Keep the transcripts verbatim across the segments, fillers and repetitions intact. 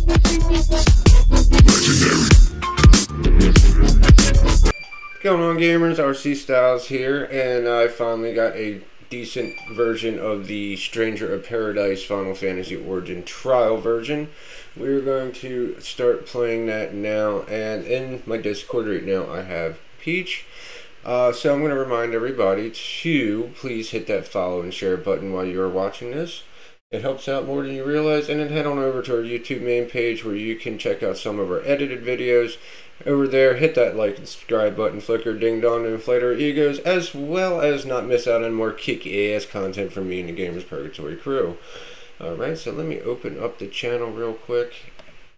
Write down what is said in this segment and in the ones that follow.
What's going on, gamers? R C Styles here, and I finally got a decent version of the Stranger of Paradise Final Fantasy Origin trial version. We're going to start playing that now, and in my Discord right now I have Peach. Uh, so I'm going to remind everybody to please hit that follow and share button while you are watching this. It helps out more than you realize, and then head on over to our YouTube main page where you can check out some of our edited videos. Over there, hit that like and subscribe button, flicker, ding dong, to inflate our egos, as well as not miss out on more kick-ass content from me and the Gamers Purgatory crew. Alright, so let me open up the channel real quick.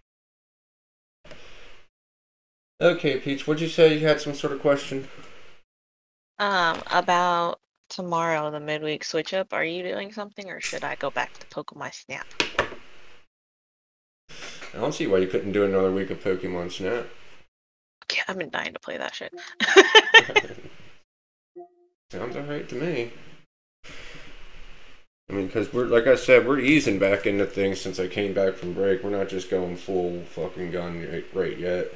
Okay, Peach, what'd you say? You had some sort of question? Um, about tomorrow, the midweek switch up. Are you doing something, or should I go back to Pokemon Snap? I don't see why you couldn't do another week of Pokemon Snap. Yeah, I've been dying to play that shit. Sounds alright to me. I mean, because we're, like I said, we're easing back into things since I came back from break. We're not just going full fucking gun right, right yet.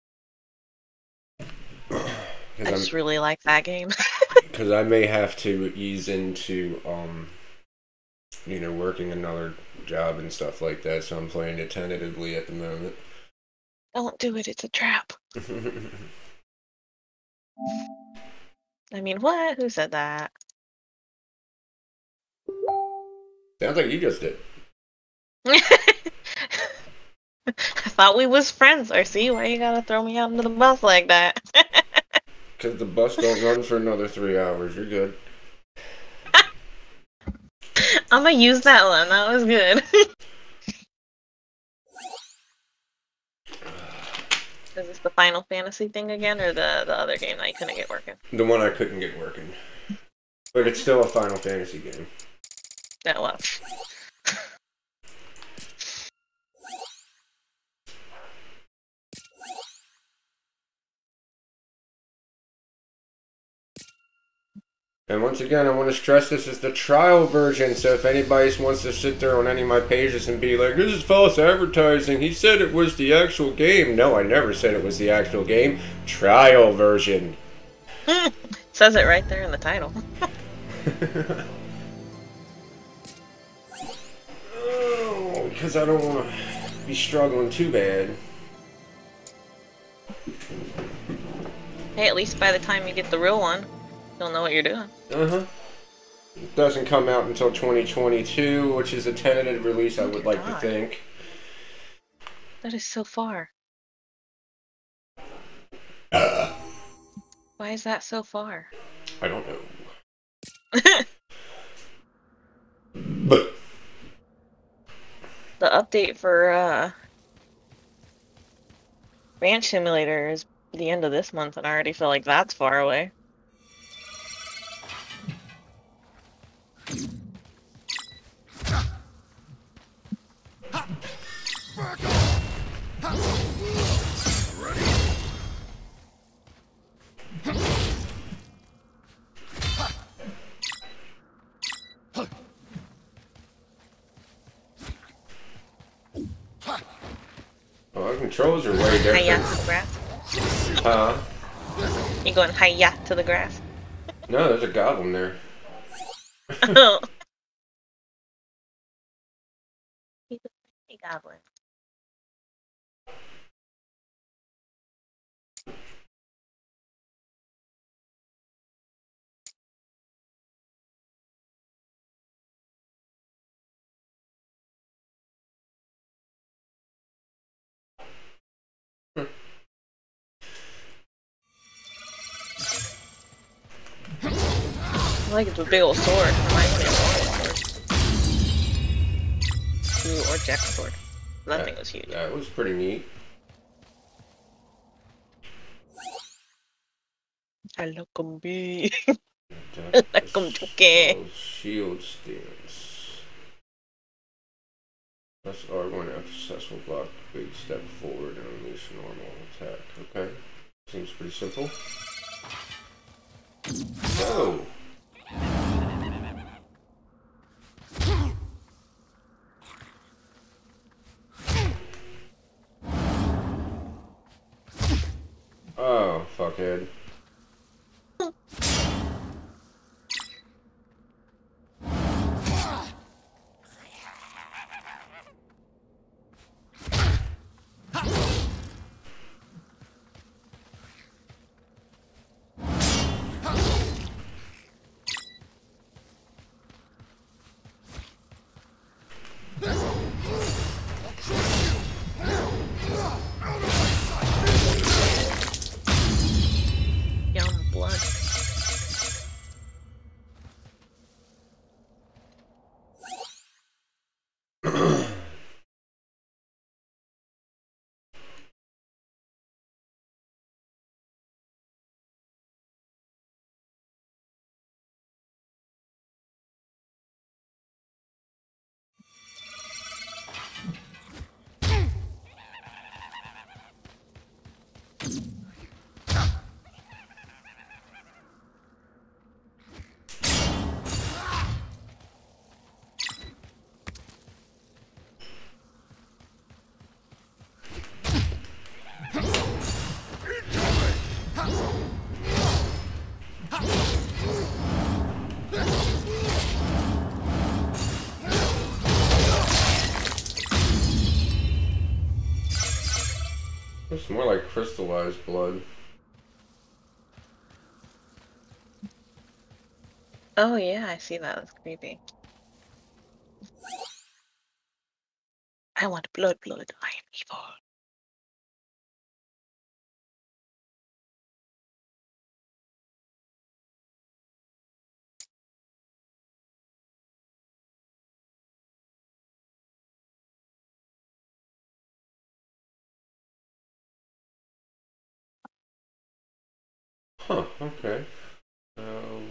I just I'm, really like that game. Because I may have to ease into, um, you know, working another job and stuff like that, so I'm playing it tentatively at the moment. Don't do it, it's a trap. I mean, what? Who said that? Sounds like you just did. I thought we was friends, R C. Why you gotta throw me out into the bus like that? Because the bus don't run for another three hours. You're good. I'm gonna use that one. That was good. Is this the Final Fantasy thing again, or the, the other game that you couldn't get working? The one I couldn't get working. But it's still a Final Fantasy game. That was. And once again, I want to stress this is the trial version, so if anybody wants to sit there on any of my pages and be like, this is false advertising, he said it was the actual game. No, I never said it was the actual game. Trial version. Says it right there in the title. Oh, because I don't want to be struggling too bad. Hey, at least by the time you get the real one, you'll know what you're doing. Uh-huh. It doesn't come out until twenty twenty-two, which is a tentative release, I would like God. to think. That is so far. Uh, Why is that so far? I don't know. But the update for uh, Ranch Simulator is the end of this month, and I already feel like that's far away. Oh, the controls are way different. Hiya to the grass. Huh? You going hiya to the grass? No, there's a goblin there. Oh. He's a goblin. I like it's a big old sword. Reminds me of a sword. Ooh, or Jack's sword. That, that thing was huge. That was pretty neat. I like 'em big. I like 'em chunky. Shield stance. Press R one after successful block. Big step forward and unleash normal attack. Okay. Seems pretty simple. Oh! fuckhead. Yum, blood. It's more like crystallized blood. Oh yeah, I see that. That's creepy. I want blood, blood. I am evil. Huh, okay. Um,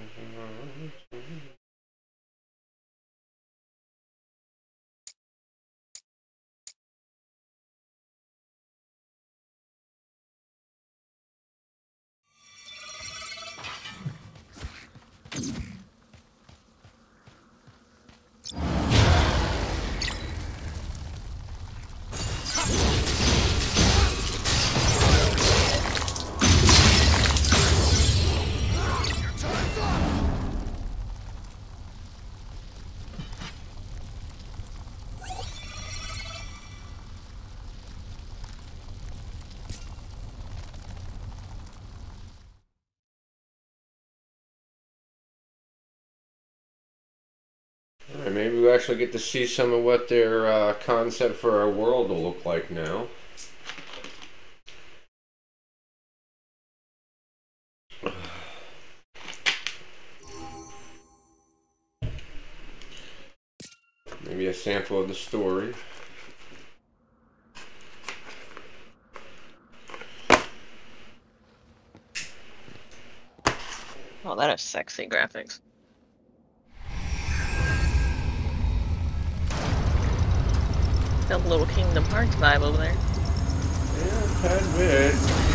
Alright, maybe we actually get to see some of what their uh, concept for our world will look like now. Maybe a sample of the story. Oh, that is sexy graphics. Got a little Kingdom Hearts vibe over there. Yeah, a tad bit.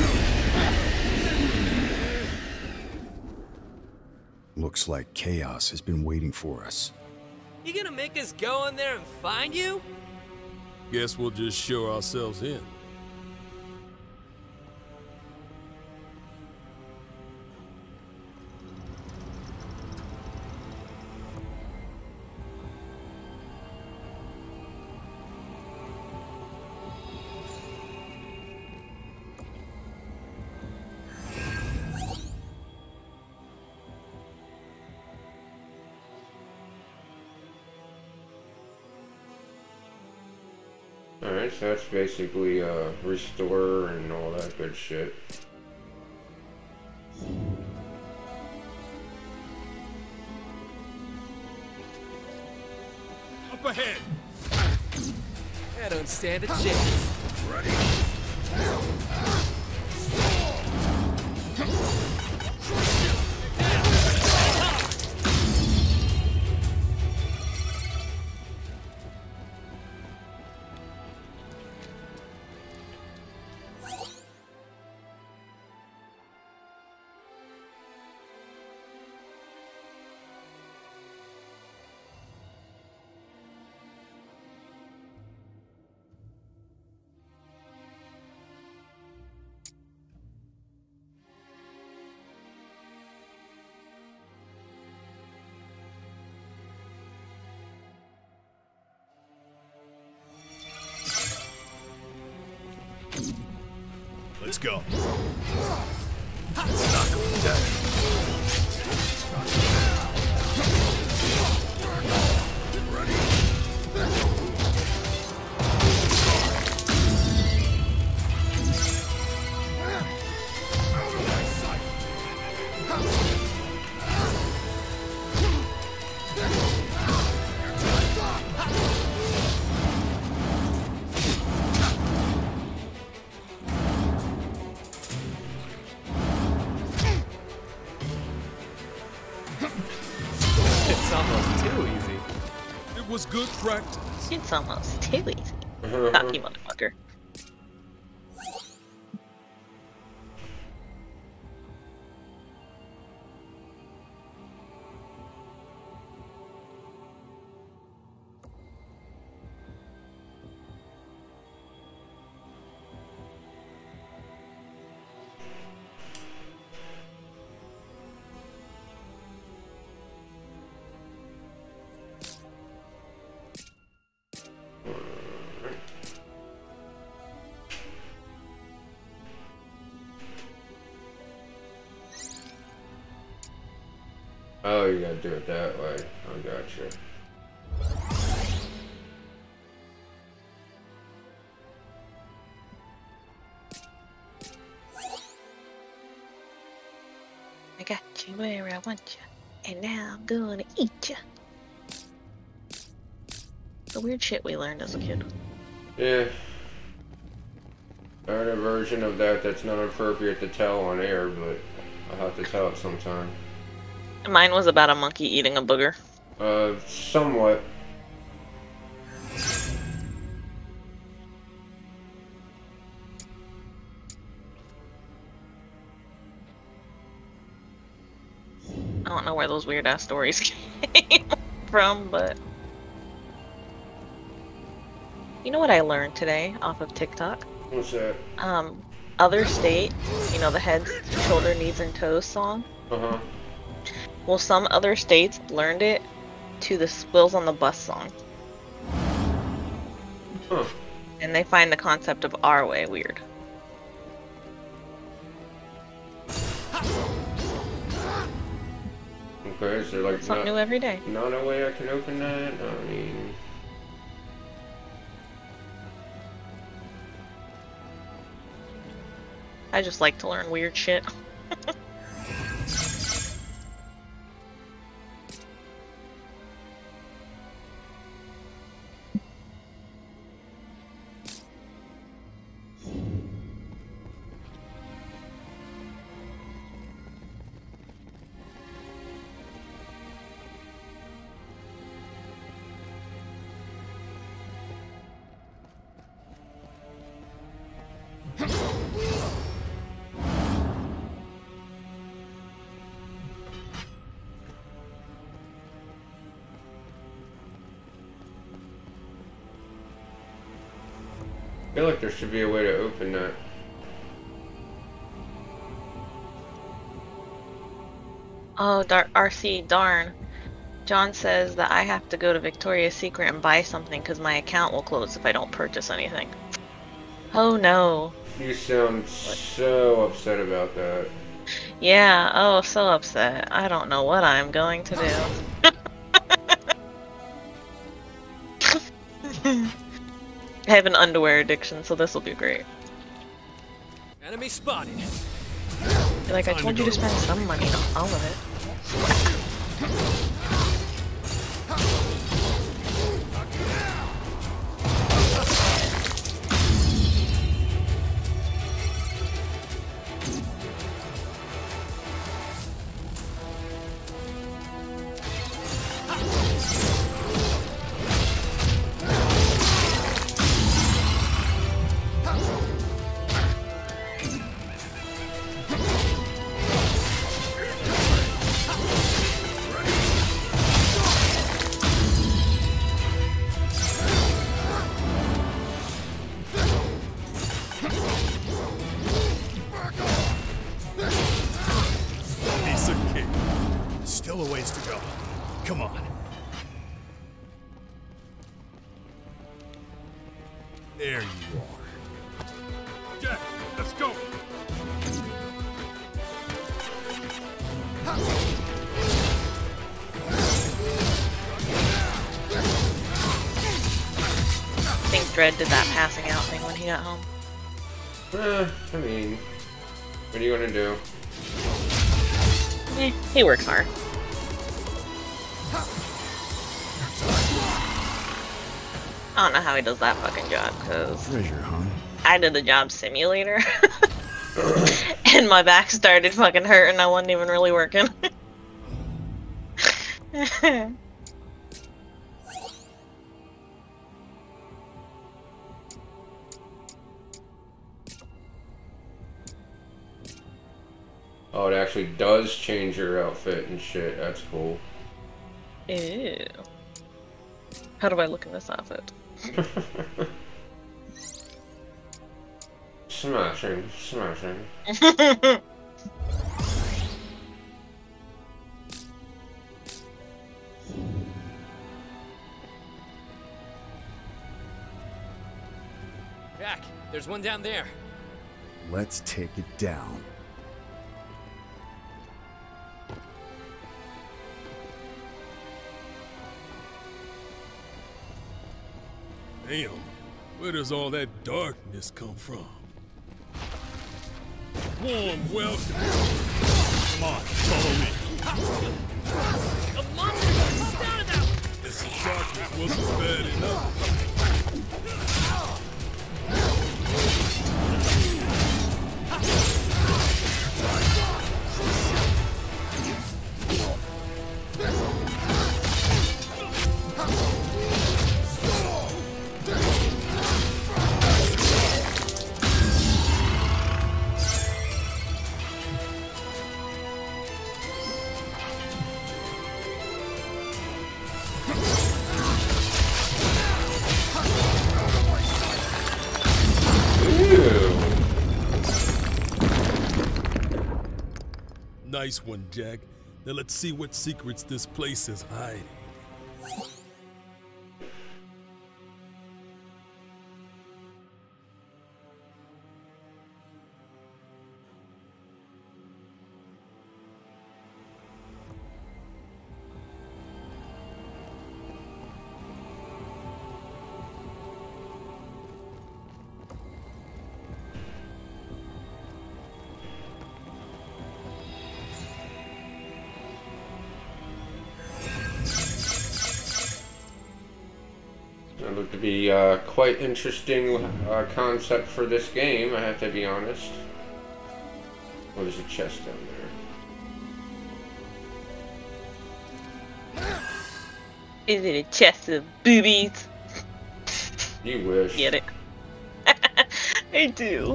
Looks like chaos has been waiting for us. You gonna make us go in there and find you? Guess we'll just show ourselves in. Alright, so that's basically uh, restore and all that good shit. Up ahead! I don't stand a chance. Ready? Let's go. Knock him down. It's almost too easy. It was good practice. It's almost too easy. Cocky motherfucker. Oh, you gotta do it that way. I gotcha. I got you where I want you, and now I'm gonna eat you. The weird shit we learned as a kid. Yeah. I heard a version of that that's not appropriate to tell on air, but I'll have to tell it sometime. Mine was about a monkey eating a booger. Uh, somewhat. I don't know where those weird ass stories came from, but you know what I learned today off of TikTok? What's that? Um, other state, you know, the head, shoulder, knees, and toes song. Uh-huh. Well, some other states learned it to the Spills on the Bus song. Huh. And they find the concept of our way weird. Okay, is there like Something not, new every day. not a way I can open that? I mean... I just like to learn weird shit. I feel like there should be a way to open that. Oh, dar R C, darn. John says that I have to go to Victoria's Secret and buy something because my account will close if I don't purchase anything. Oh no. You sound so upset about that. Yeah, oh, so upset. I don't know what I'm going to do. I have an underwear addiction, so this will be great. Enemy spotted. Like, I told you to spend some money, not all of it. Piece of cake. Still a ways to go. Come on. There you are. Dredd did that passing out thing when he got home. Eh, I mean, what are you gonna do? Eh, he works hard. I don't know how he does that fucking job, because Treasure, huh? I did the job simulator. And my back started fucking hurting. I wasn't even really working. Oh, it actually does change your outfit and shit. That's cool. Ew. How do I look in this outfit? Smashing, smashing. Jack, there's one down there. Let's take it down. Damn, where does all that darkness come from? Warm welcome. Come on, follow me. A monster popped out of that one! This darkness wasn't bad enough. Nice one, Jack. Now let's see what secrets this place is hiding. That looked to be uh, quite interesting uh, concept for this game, I have to be honest. Oh, there's a chest down there. Is it a chest of boobies? You wish. Get it? I do.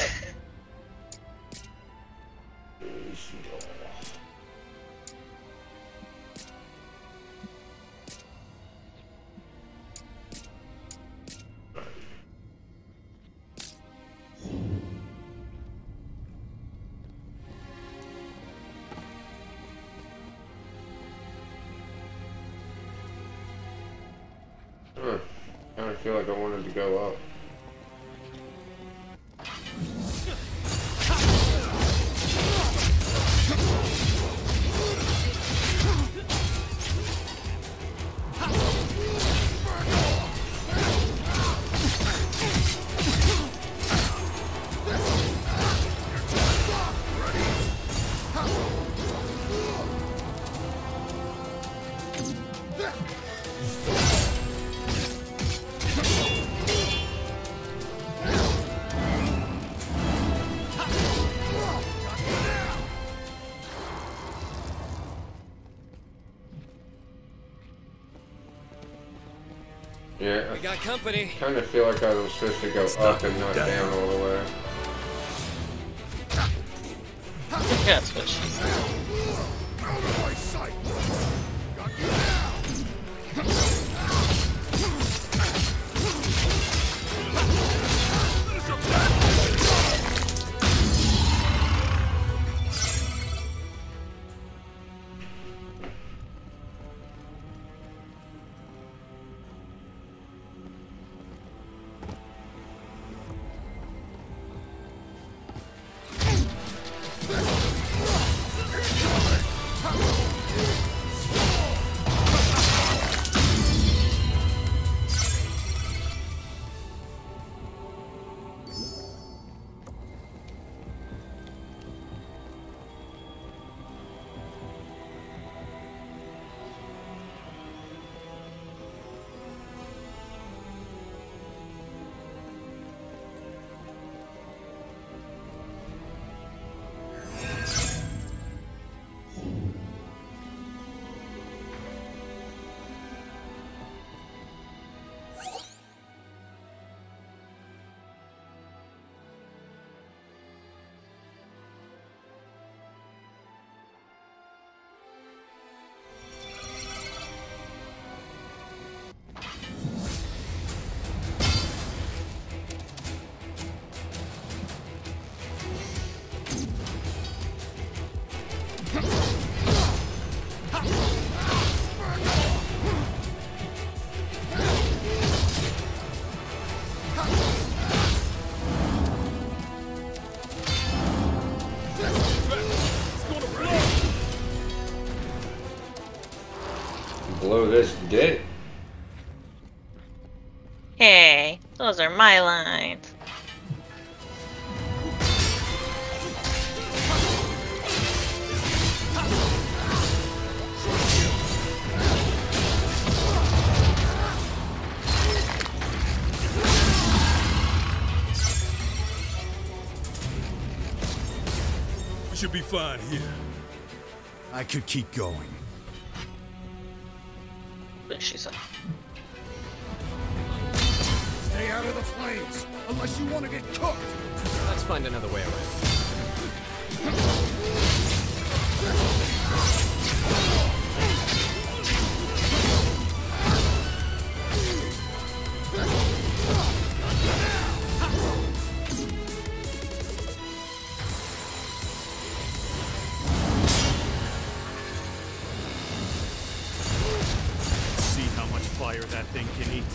Huh. I kinda feel like I wanted to go up. Yeah, We got company. I kind of feel like I was supposed to go up and not down all the way. That's what she said. Out of my sight. Got you blow this dip. Hey, those are my lines. We should be fine here. I could keep going. What she said. Stay out of the flames, unless you want to get cooked. Let's find another way around. See how much fire that thing can eat.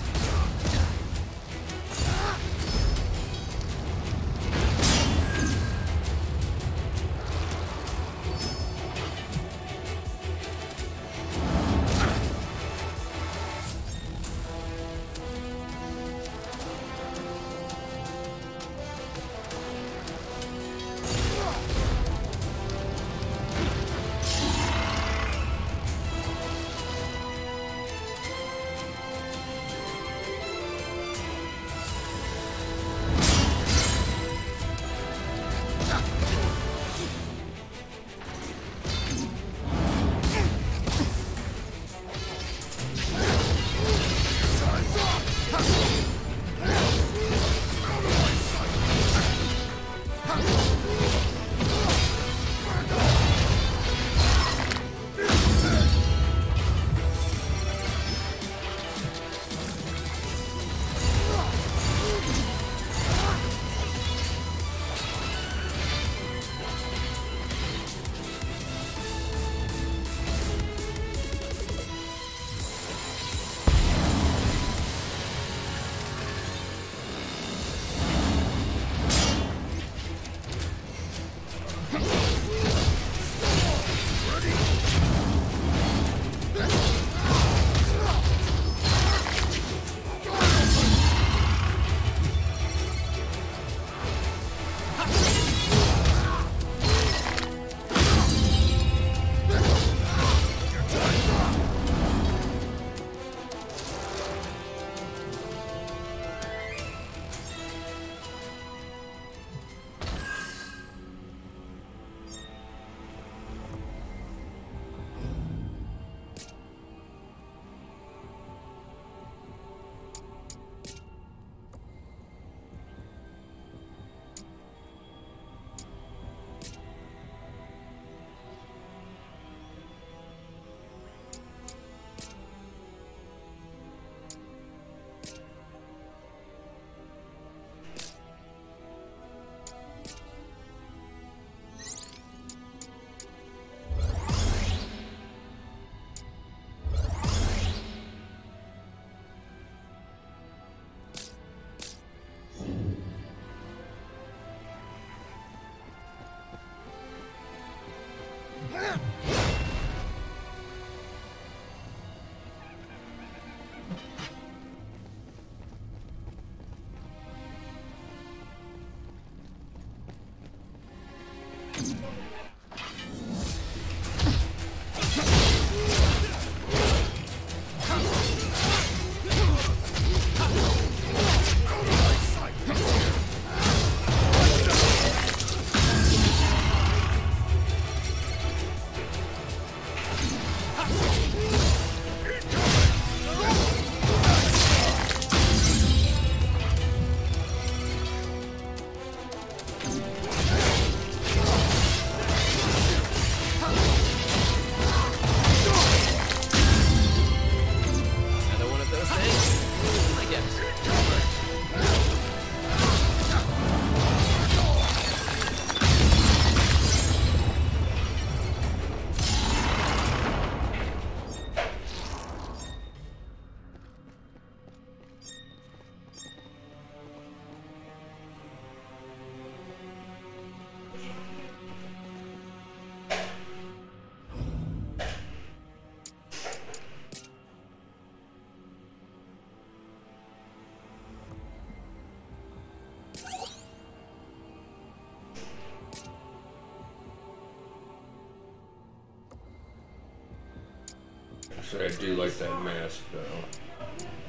Actually, I do like that mask, though.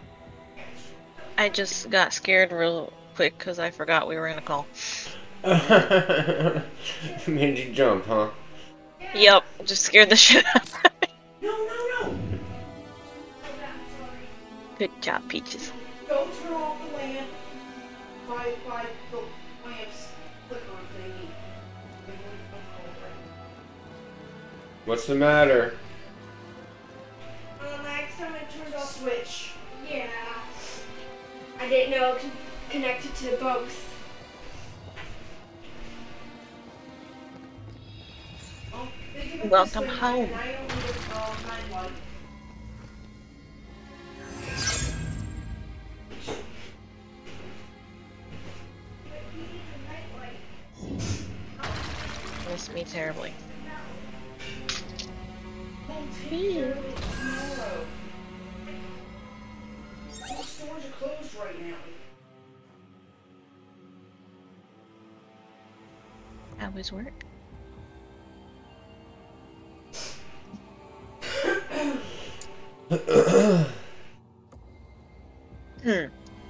I just got scared real quick because I forgot we were in a call. Made you jump, huh? Yep, just scared the shit out of me. No, no, no! Good job, Peaches. Don't turn off the lamp. By, by the lamp's flicker thingy. What's the matter? Um, I accidentally turned off the switch. Yeah. I didn't know it con connected to both. Oh, think of it Welcome this way, home. and I don't need a uh, nightlight. Miss me terribly. I'll take care of it tomorrow. All stores are closed right now. How was work? Hmm.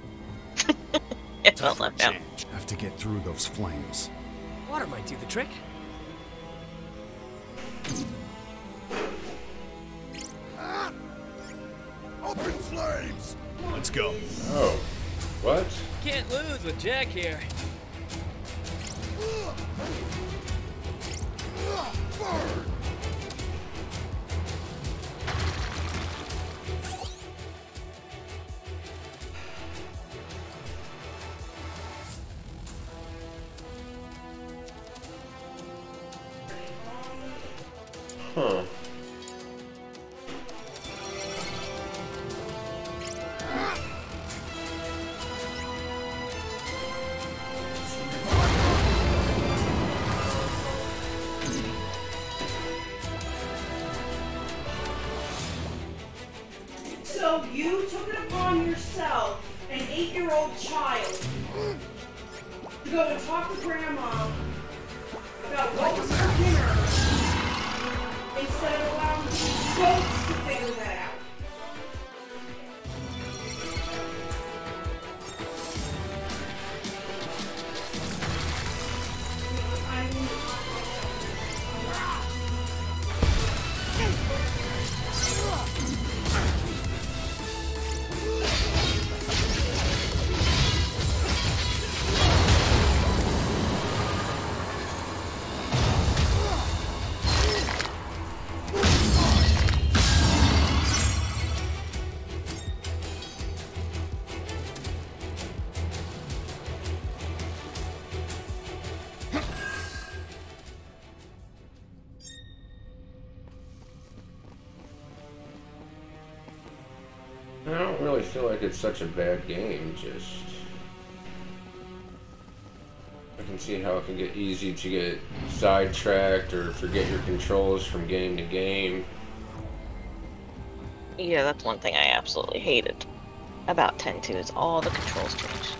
It felt left out. Have to get through those flames. Water might do the trick. Open flames! Let's go. Oh. What? Can't lose with Jack here. Burn! Huh. So you took it upon yourself, an eight-year-old child, to go and talk to Grandma about what was for dinner, instead of allowing the folks to figure that out. I mean, I don't really feel like it's such a bad game, just... I can see how it can get easy to get sidetracked or forget your controls from game to game. Yeah, that's one thing I absolutely hated about ten two is all the controls changed.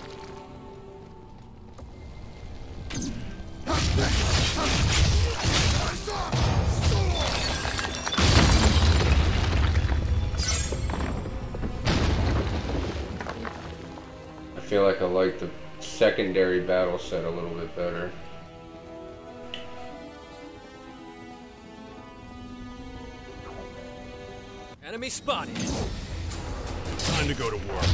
I feel like I like the secondary battle set a little bit better. Enemy spotted. Time to go to work.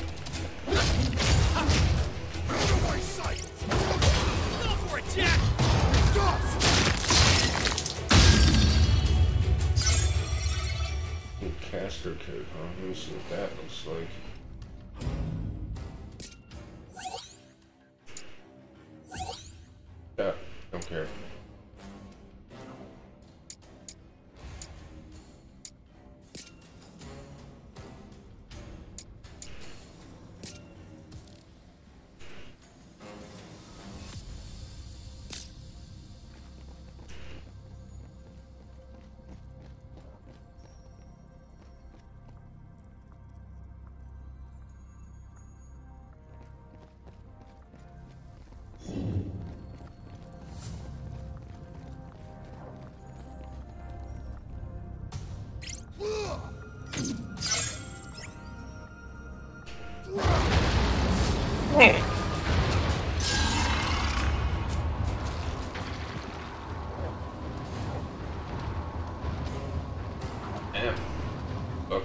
Out of my sight! Go for it, Jack! Caster code, huh? Let me see what that looks like. Yeah, don't care.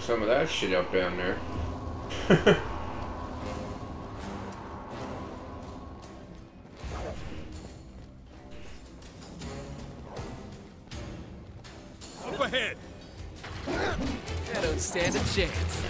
some of that shit up down there. Up ahead. I don't stand a chance.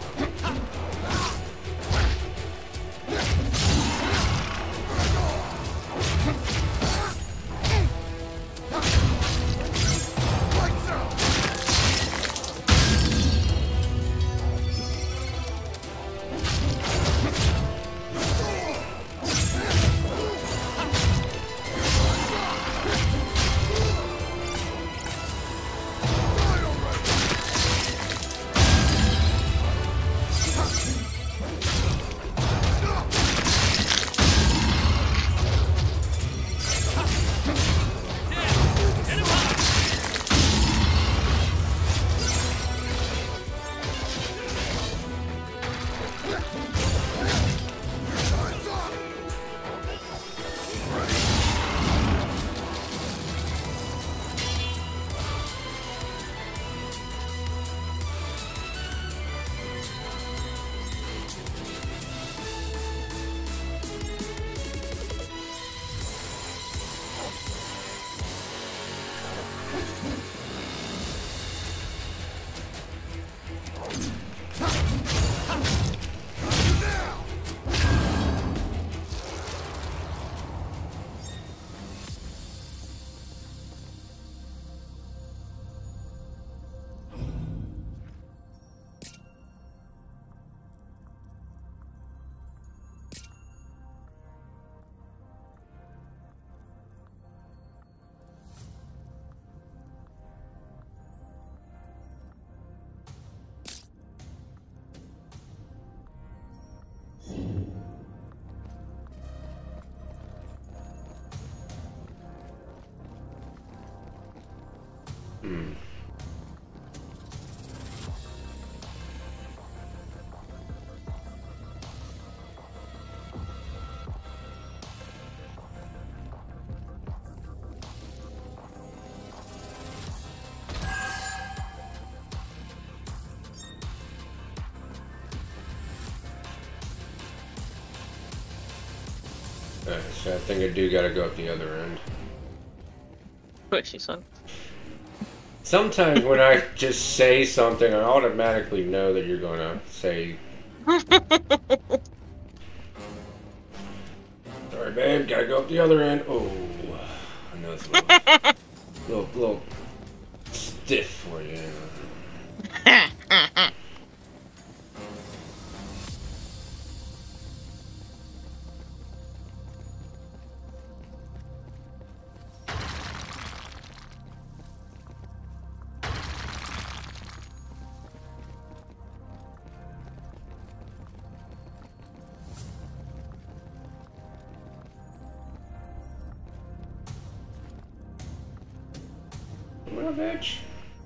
Hmm. Alright, so I think I do gotta go up the other end. Pushy son. Sometimes when I just say something, I automatically know that you're gonna say. Sorry, babe, gotta go up the other end. Oh, I know it's a little, little, little stiff for you. Come on, bitch.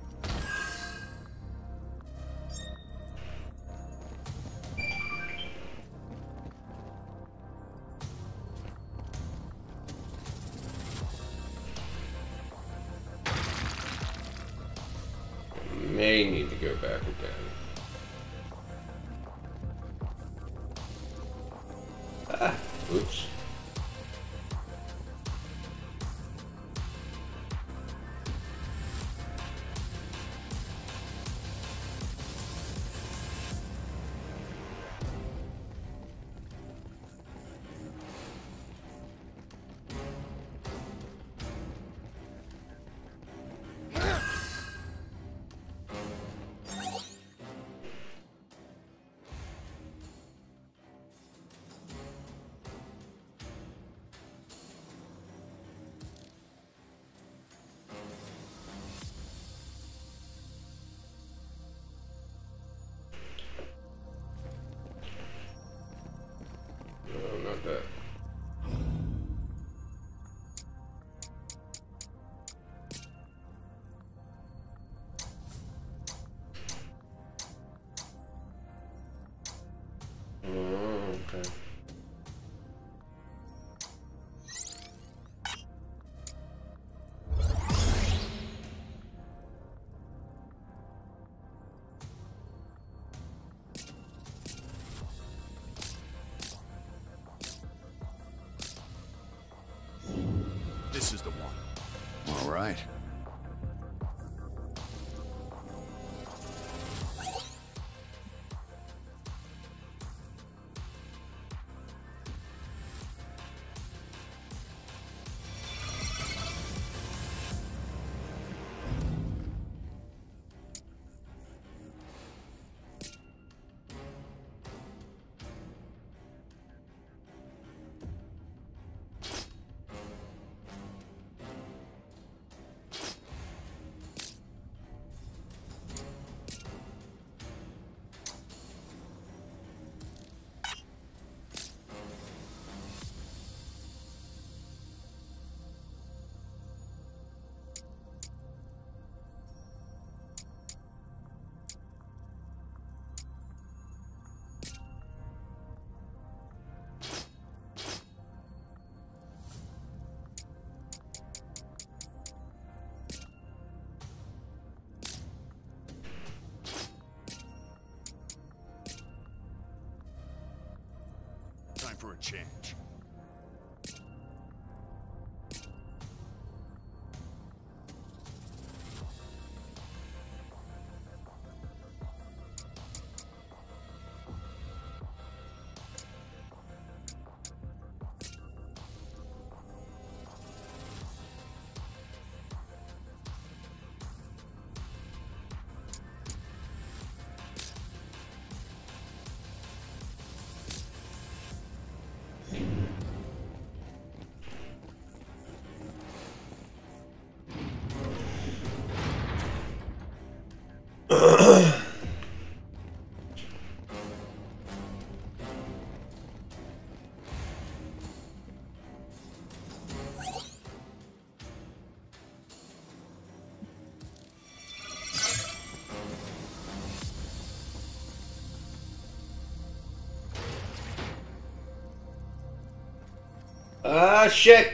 May need to go back again. Ah, oops. This is the one. All right. Time for a change. Ah, shit!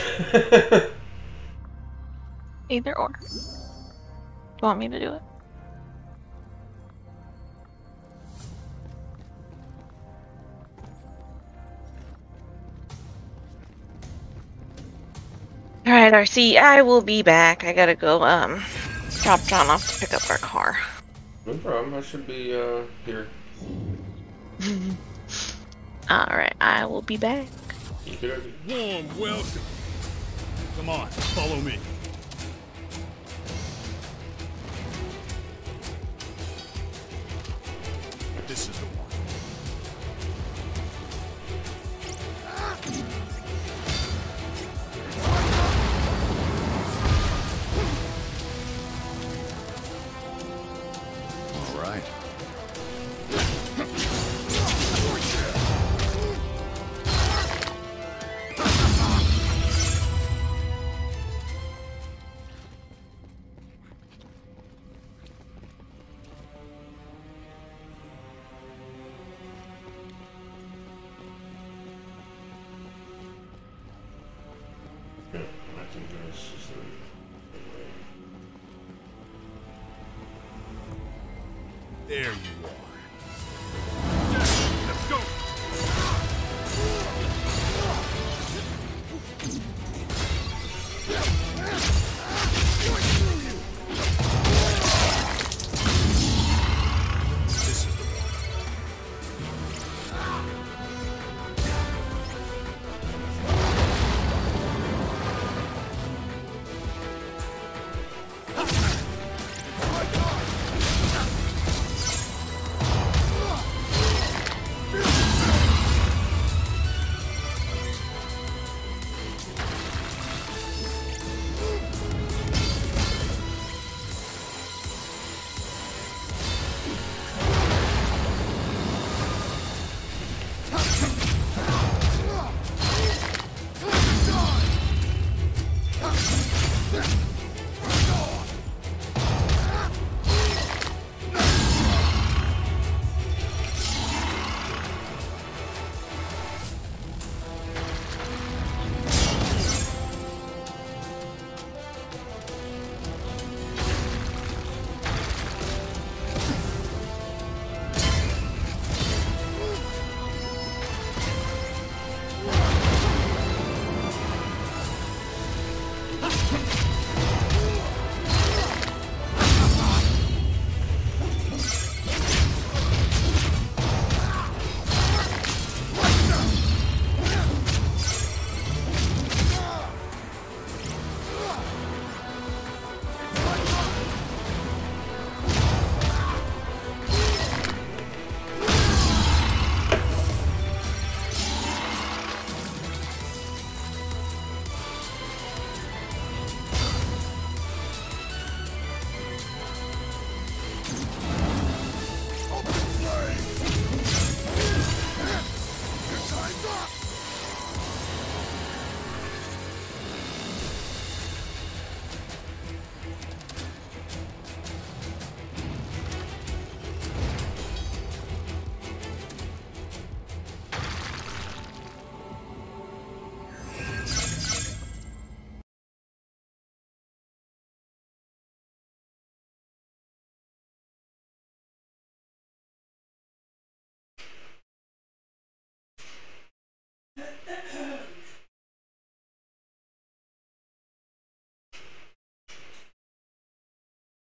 Either or. Do you want me to do it? Alright, R C, I will be back. I gotta go, um, drop John off to pick up our car. No problem, I should be, uh, here. Alright, I will be back. Okay. Warm welcome. Come on, follow me. This is the one. All right. I think this is the way. There you are. Let's go. This is the one.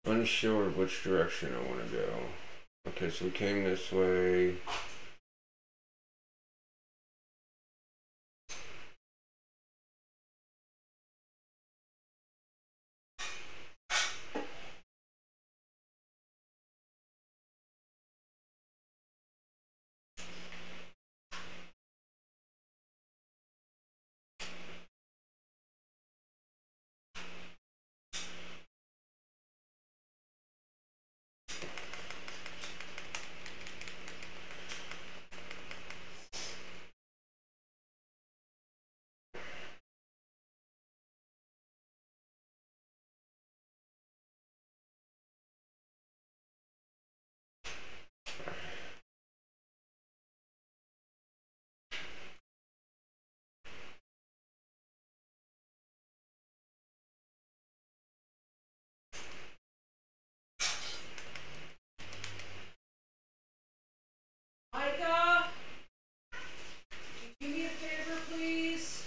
Unsure of which direction I want to go. Okay, so we came this way. Micah, do me a favor, please.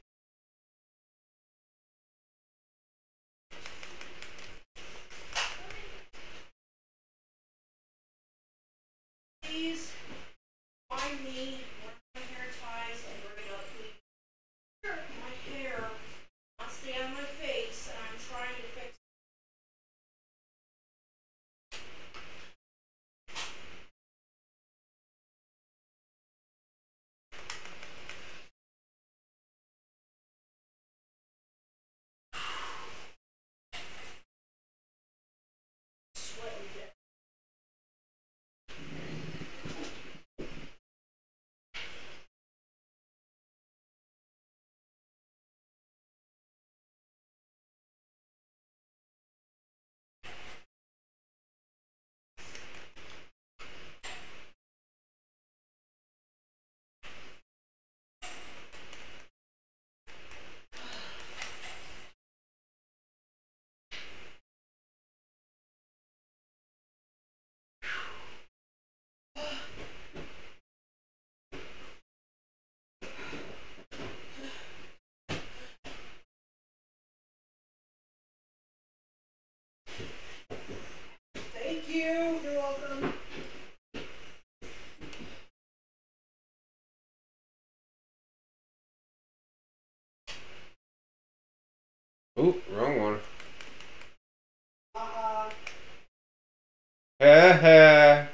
Please find me one of my hair ties and bring it up, please. Sure, my hair not stay on my face, and I'm trying to fix. Sweating to death. Thank you. You're welcome. Oop, wrong one. Uh-uh. Heh heh.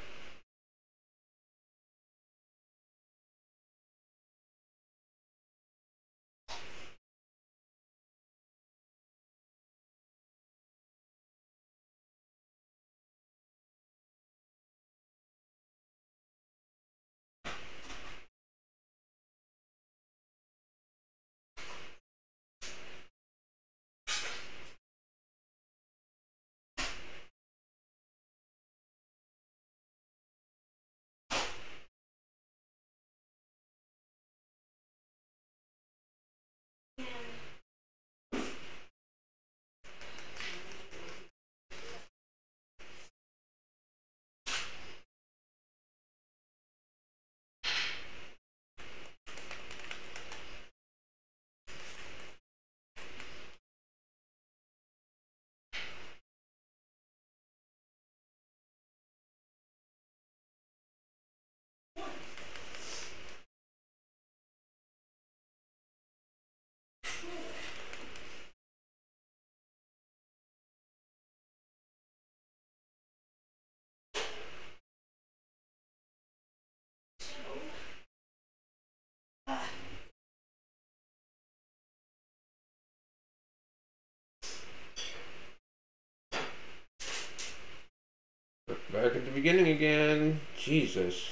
Back at the beginning again. Jesus.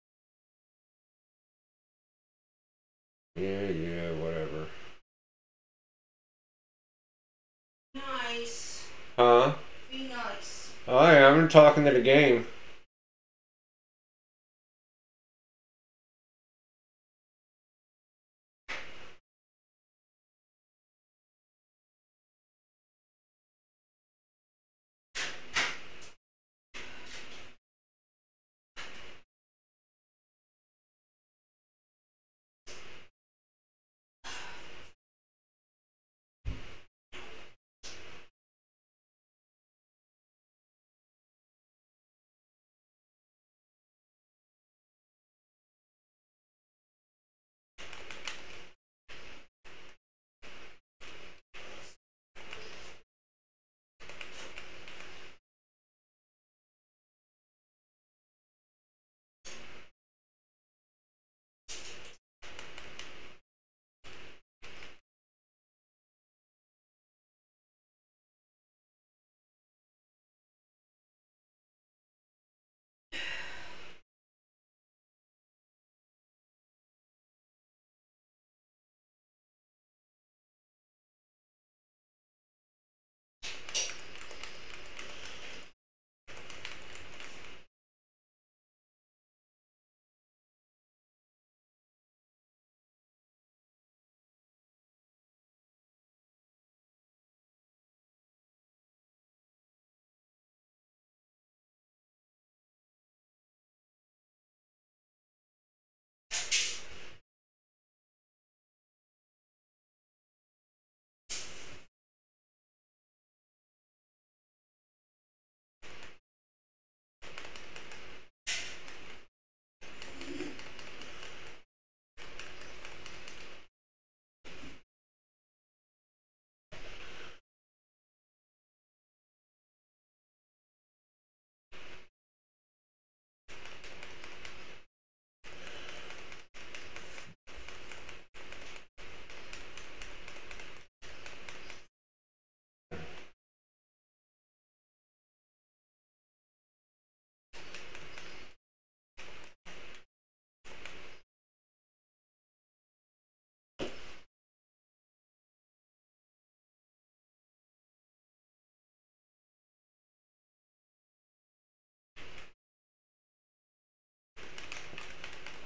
Yeah, yeah, whatever. Nice. Huh? Be nice. Oh yeah, I'm talking to the game.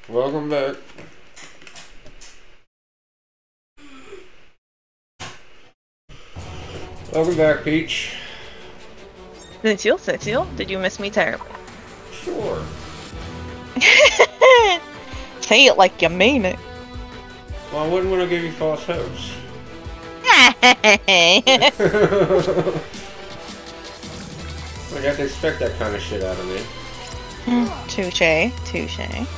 Welcome back. Welcome back, Peach. Cecil, Cecil, did you miss me terribly? Sure. Say it like you mean it. Well, I wouldn't want to give you false hopes. I got to expect that kind of shit out of me. Touche, touche.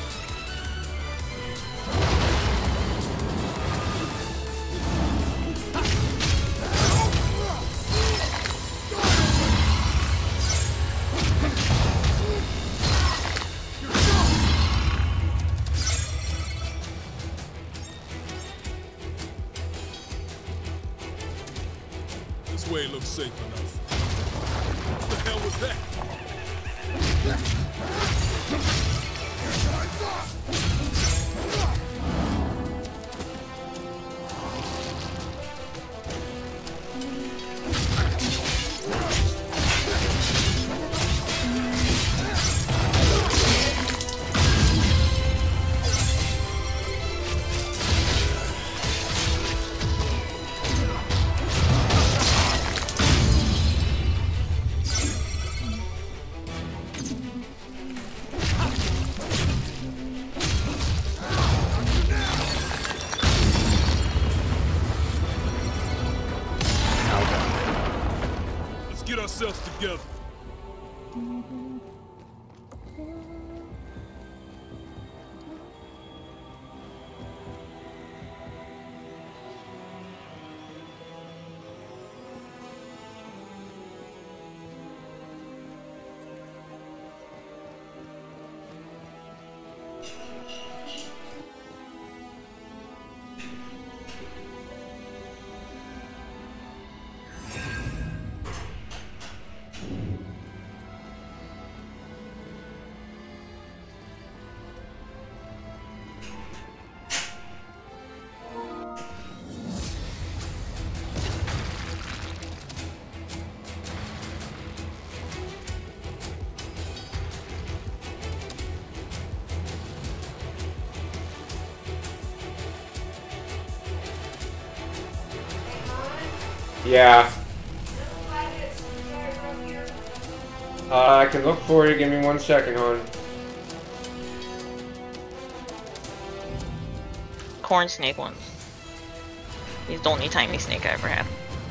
This way looks safe enough. What the hell was that? Get ourselves together. Yeah. Uh, I can look for you. Give me one second, hon. Corn snake ones. He's the only tiny snake I ever had.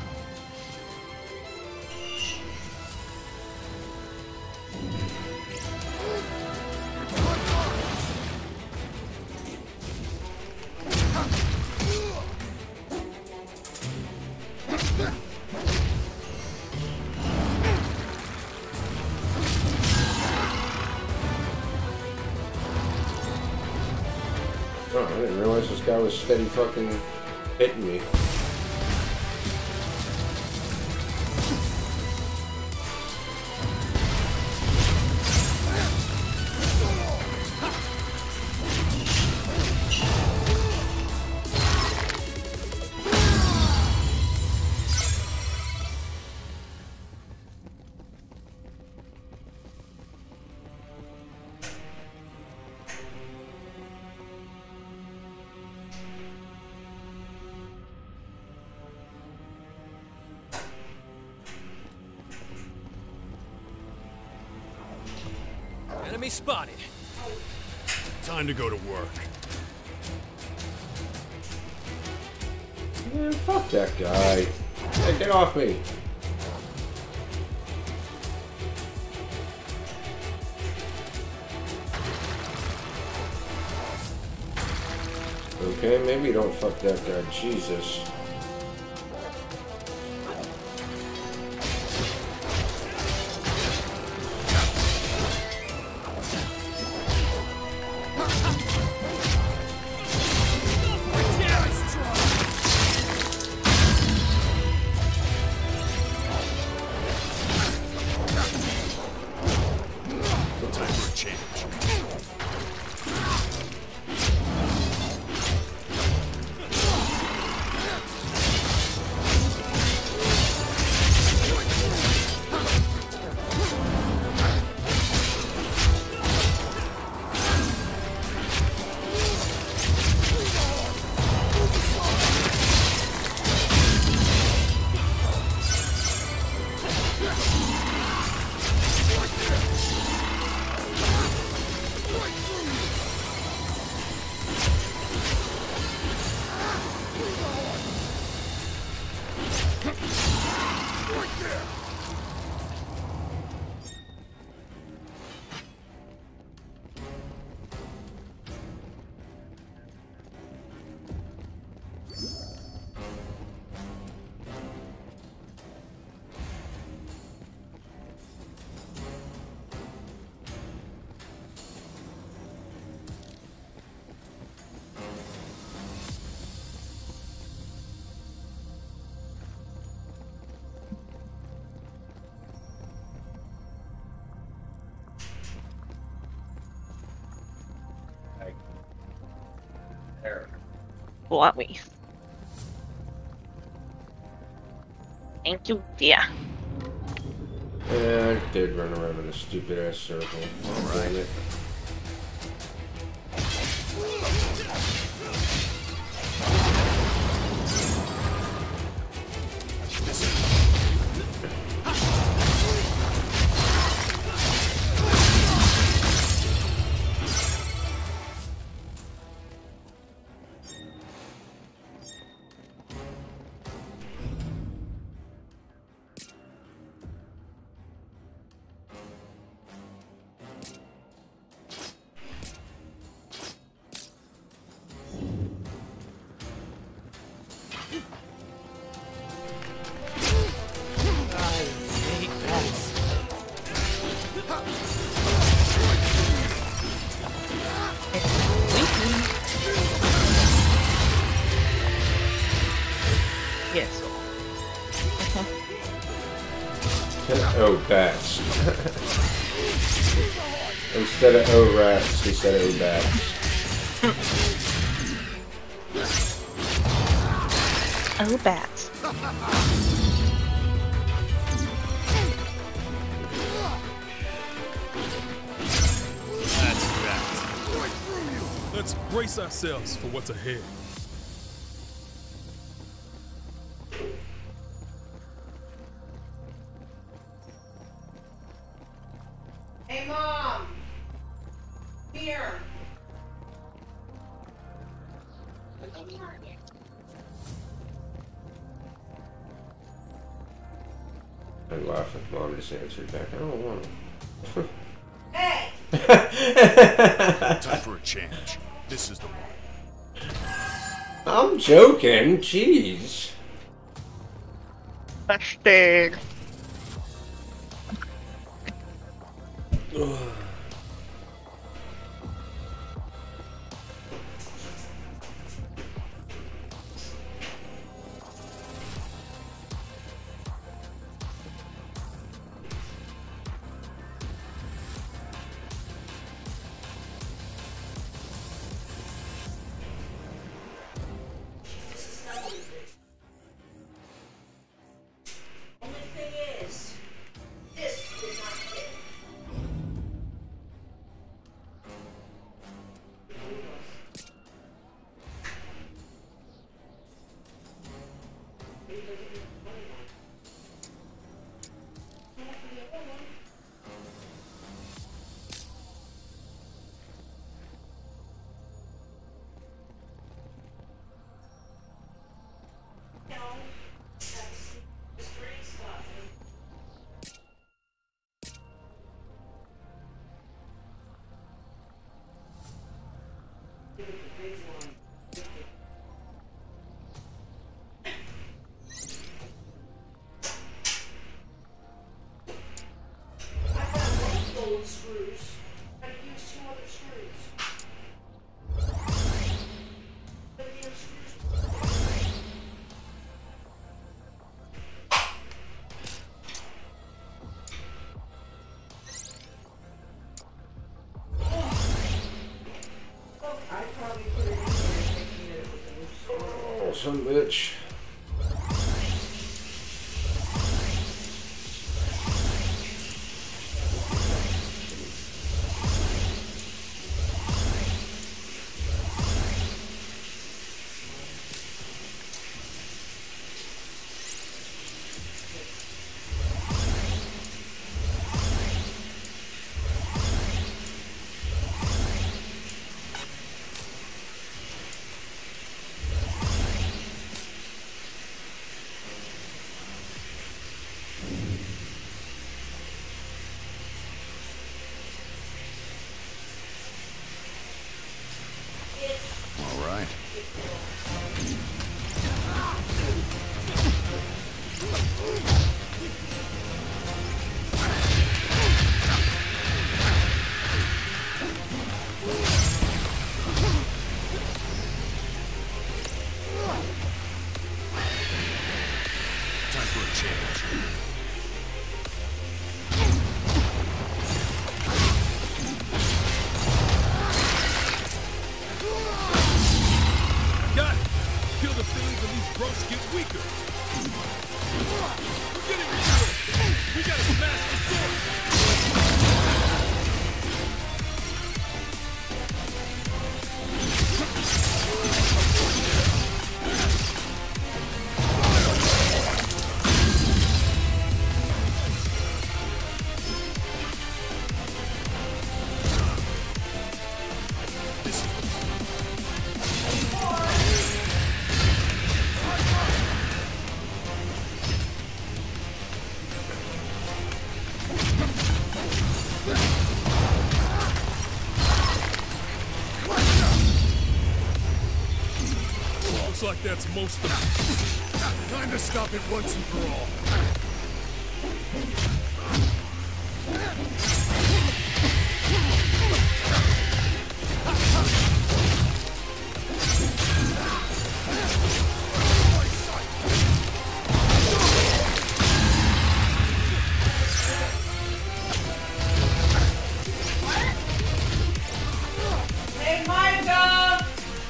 Oh, I didn't realize this guy was steady fucking hitting me. Enemy spotted. Time to go to work. Man, fuck that guy. Hey, get off me. Okay, maybe don't fuck that guy. Jesus. What we? Thank you, dear. Yeah, I did run around in a stupid ass circle. Alright. It. Yes. Oh, bats. Instead of oh rats, he said oh bats. Oh, bats. That's that. Let's brace ourselves for what's ahead. Hey, Mom! Here! I laugh if Mom just answered back. I don't want to. Hey! Time for a change. This is the one. I'm joking. Jeez. Busted. Only thing is, this did not fit. No, that's the green stuff. I've got one gold screws. I could use two other screws. But the other screws. I probably put it in there thinking that it was a new screw. Oh, some bitch. change. Got it! Kill the things and these bros get weaker. We're getting weaker. We gotta smash the door. Looks like that's most of it. Time to stop it once and for all. Hey, Micah!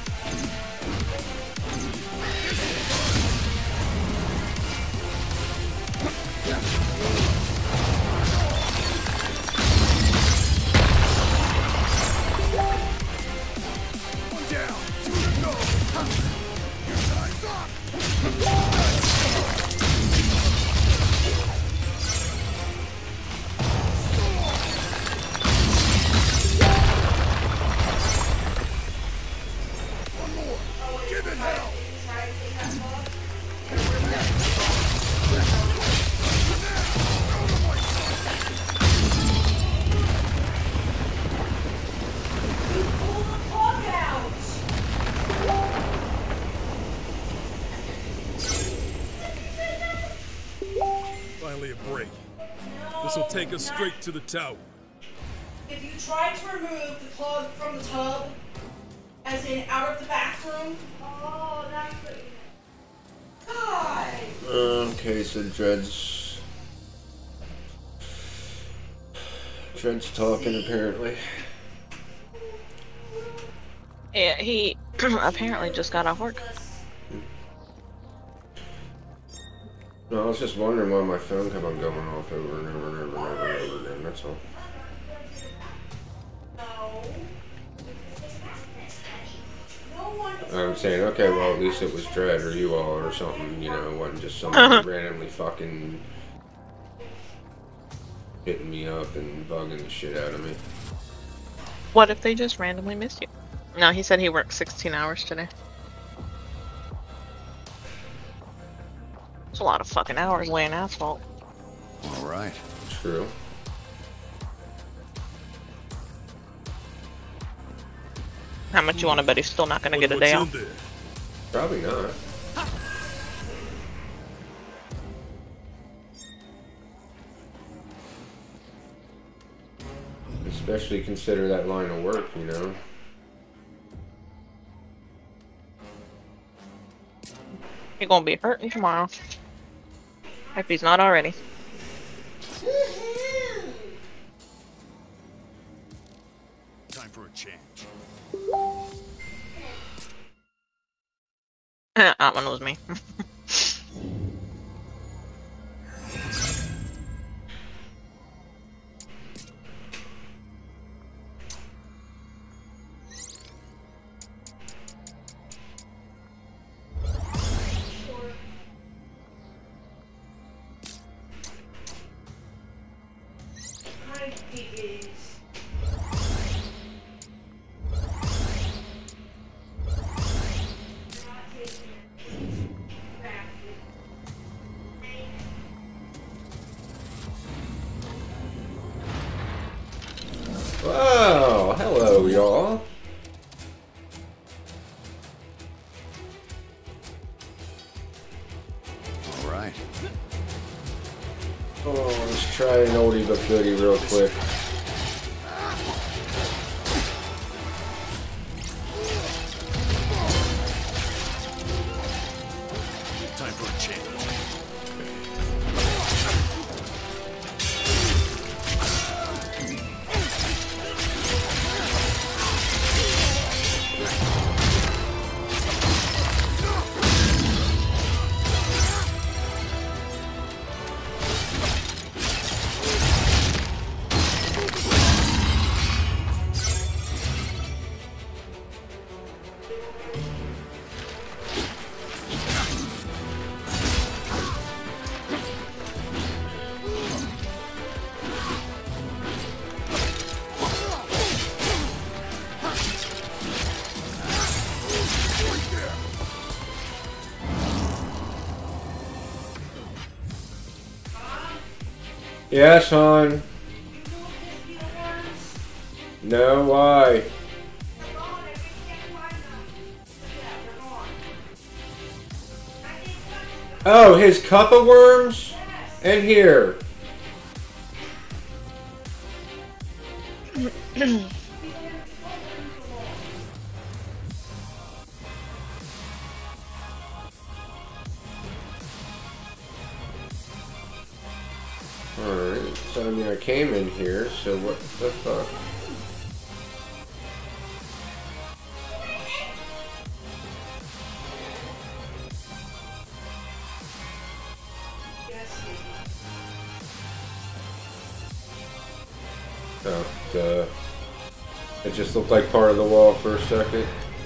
One down, two to go. Your time's up. One more. Give it hell. Pull the plug out! Finally a break. This'll take us straight to the tower. If you try to remove the plug from the tub, as in out of the bathroom, Oh, that's what you God! Okay, so Dred's... Dred's talking, apparently. Yeah, he apparently just got off work. No, I was just wondering why my phone kept on going off over and over and over and over and over again, that's all. No. No one is I'm saying, okay, well, at least it was Dred or you all or something, you know, it wasn't just someone randomly fucking hitting me up and bugging the shit out of me. What if they just randomly missed you? No, he said he worked sixteen hours today. It's a lot of fucking hours laying asphalt. All right. True. How much you want to bet he's still not gonna Wonder get a day what's off? in there. Probably not. Especially consider that line of work, you know. He's gonna be hurting tomorrow. If he's not already. Time for a change. That one was me. my piggies. Wow, hello y'all. All right. Oh, let's try an oldie but goodie real quick. Time for a change. Yes, hon. No, why? Oh, his cup of worms? And here. Alright, so I mean I came in here, so what the fuck? Oh, duh. It just looked like part of the wall for a second.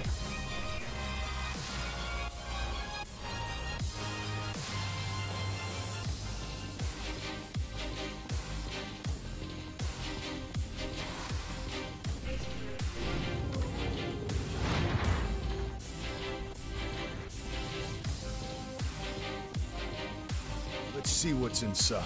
Let's see what's inside.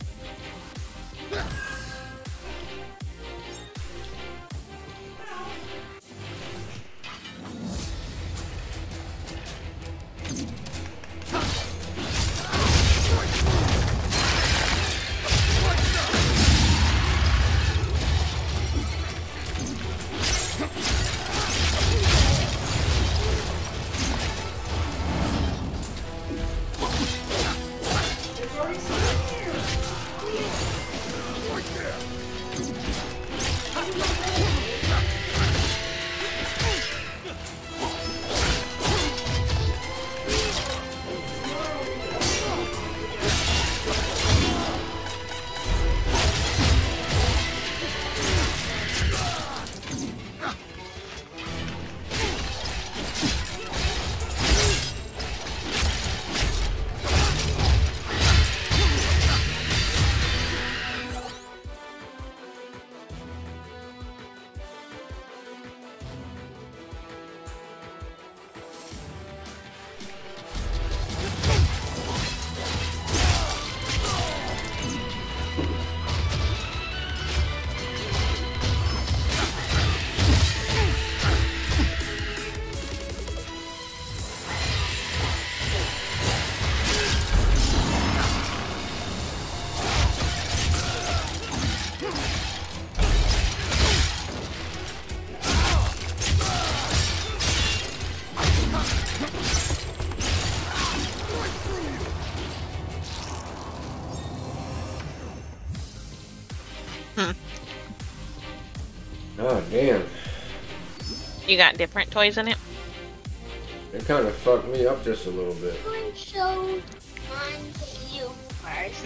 Oh, damn. You got different toys in it? It kind of fucked me up just a little bit. I'm going to show mine to you first.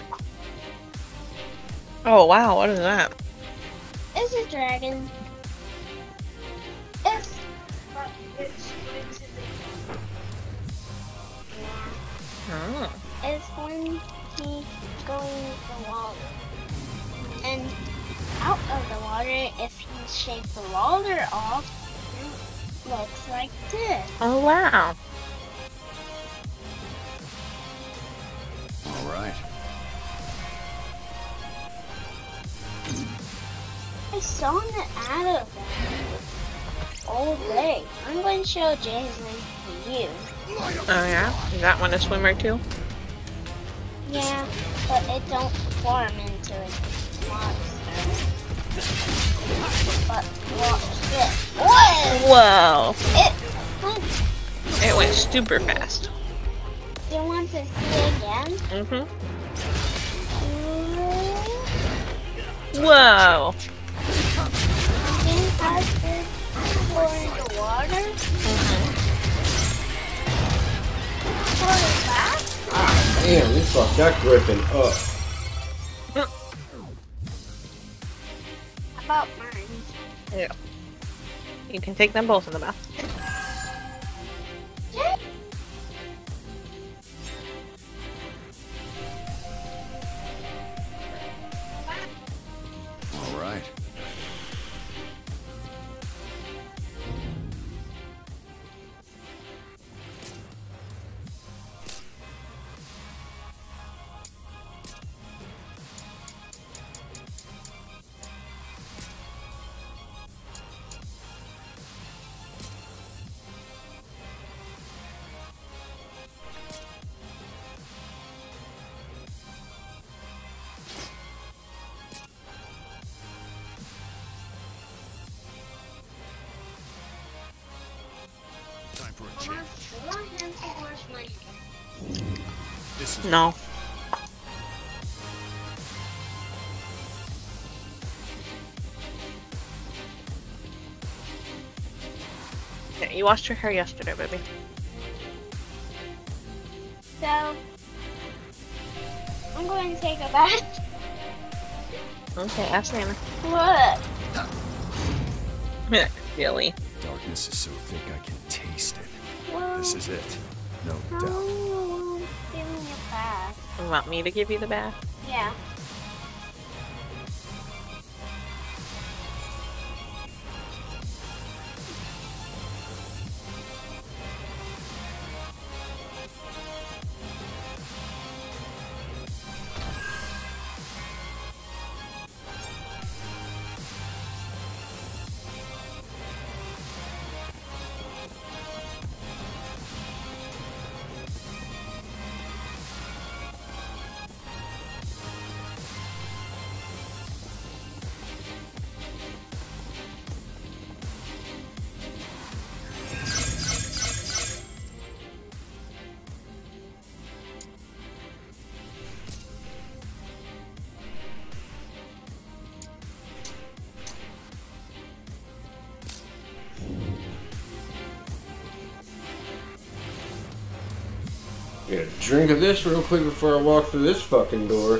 Oh wow, what is that? It's a dragon. It's Oh. it's when he's going in the water. And out of the water, if you shake the water off, it looks like this. Oh wow. All right. I saw an ad of that all day. I'm going to show Jason to you. Oh yeah? You got one a swimmer too? Yeah, but it don't form into a monster. But watch this. Whoa! Whoa. It went. It went super fast. Do you want to see again? Mm-hmm. Whoa. Again, has this pour in the water. Mm-hmm. Pour it back. Damn, we fucked that griffin up. How about mine? Yeah. You can take them both in the mouth. All right. This is No. Yeah, you washed your hair yesterday, baby. So, I'm going to take a bath. Okay, ask Nana. What? Really? Darkness is so thick I can taste it. Well, This is it. No how doubt. will you give me a bath? You want me to give you the bath? Yeah. Get a drink of this real quick before I walk through this fucking door.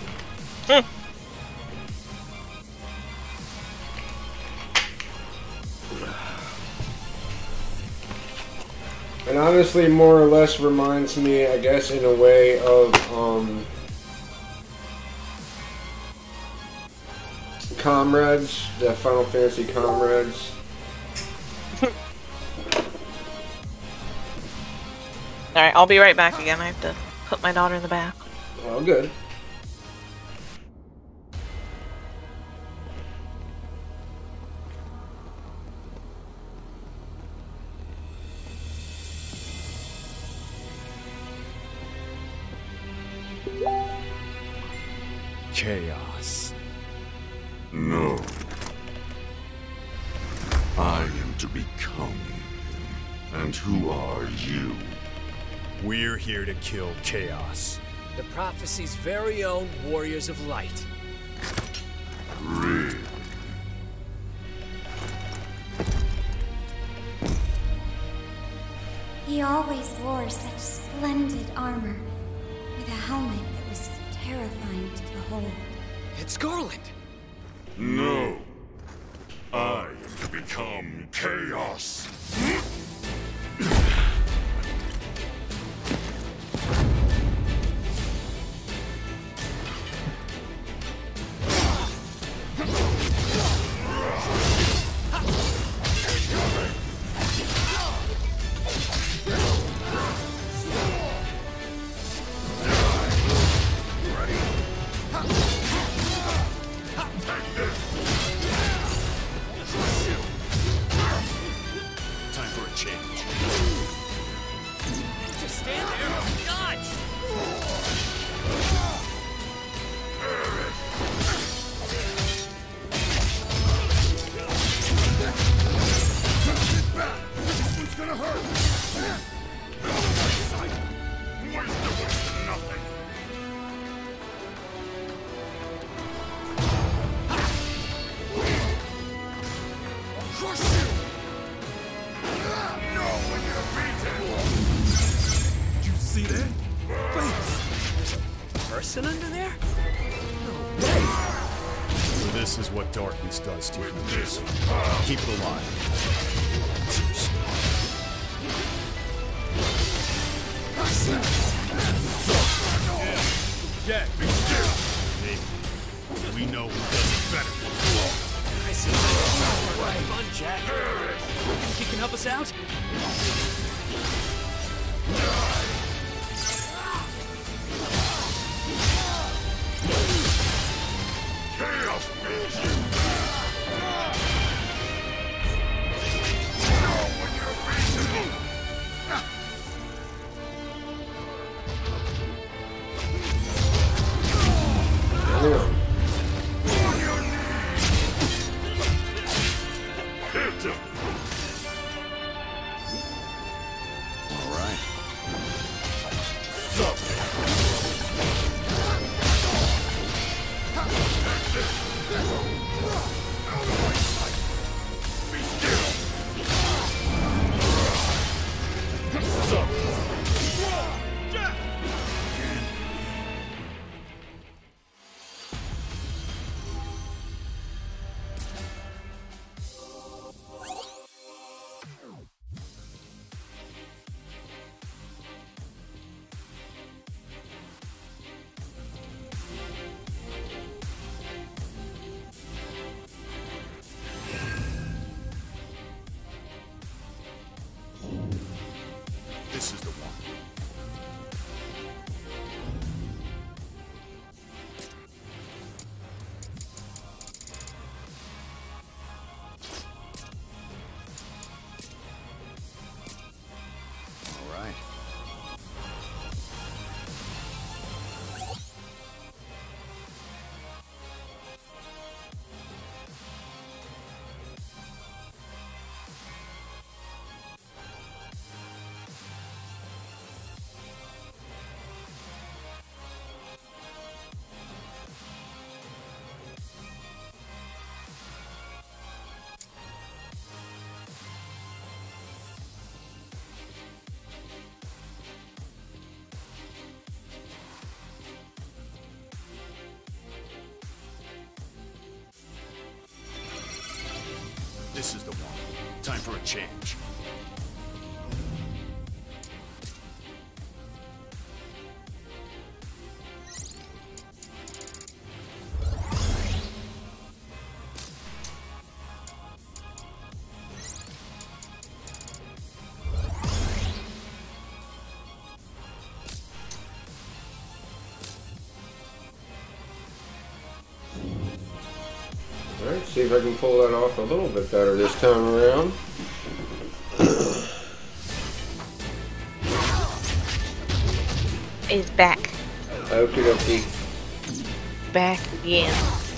And honestly, more or less reminds me, I guess, in a way of, um... Comrades, the Final Fantasy Comrades. Alright, I'll be right back again. I have to put my daughter in the bath. Oh, good. Chaos. No. I am to become. And who are you? We're here to kill Chaos. The prophecy's very own Warriors of Light. Rid. He always wore such splendid armor, with a helmet that was terrifying to behold. It's Garland! No. I am to become Chaos. Time for a change. Just stand there! God! This one's gonna hurt. Waste nothing. Crush you. No, when you're beaten. You see that? Face! Person under there? So this is what darkness does to humans. Keep it alive. Yeah, big deal. Maybe. We know who does it better. I see that. Right. Fun, Jack. You think you can help us out? Chaos beats you. No, when you're beaten. Yeah. Hit him. All right. Stop. This is the one. Time for a change. Alright, see if I can pull that off a little bit better this time around. Is back. Okie dokie. Back again.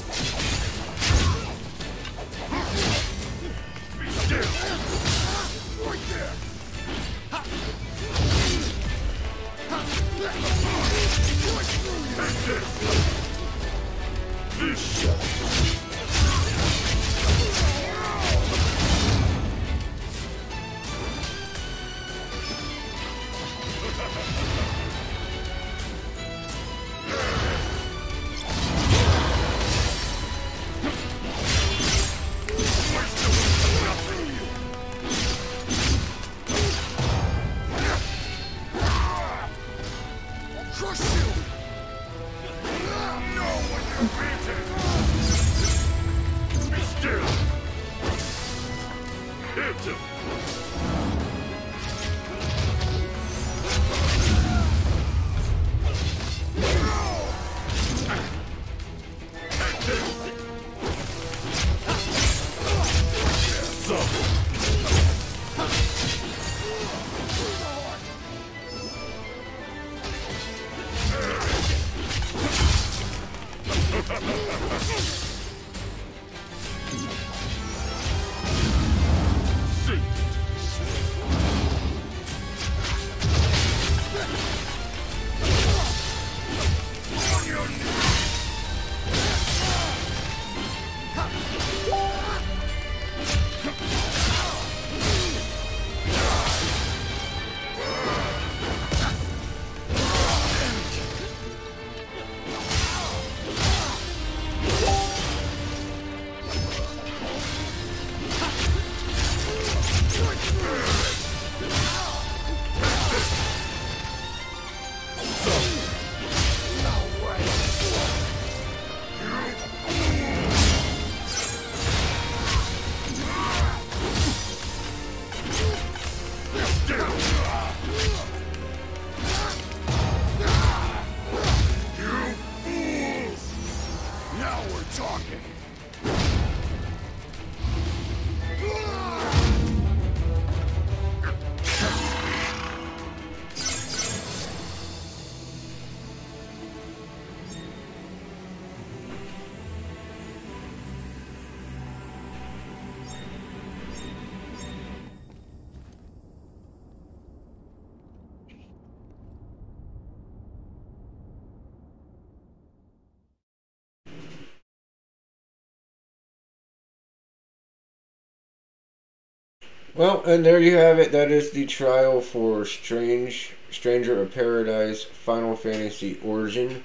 Well, and there you have it. That is the trial for Strange, Stranger of Paradise Final Fantasy Origin.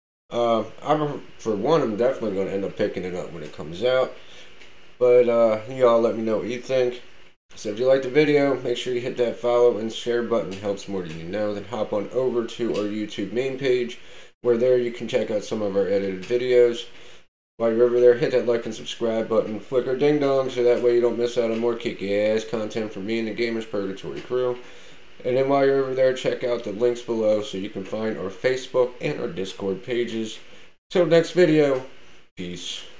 Uh, I'm, for one, I'm definitely going to end up picking it up when it comes out. But uh, y'all let me know what you think. So if you liked the video, make sure you hit that follow and share button. It helps more than you know. Then hop on over to our YouTube main page, where there you can check out some of our edited videos. While you're over there, hit that like and subscribe button, flicker ding dong, so that way you don't miss out on more kick-ass content from me and the Gamers Purgatory crew. And then while you're over there, check out the links below so you can find our Facebook and our Discord pages. Till next video, peace.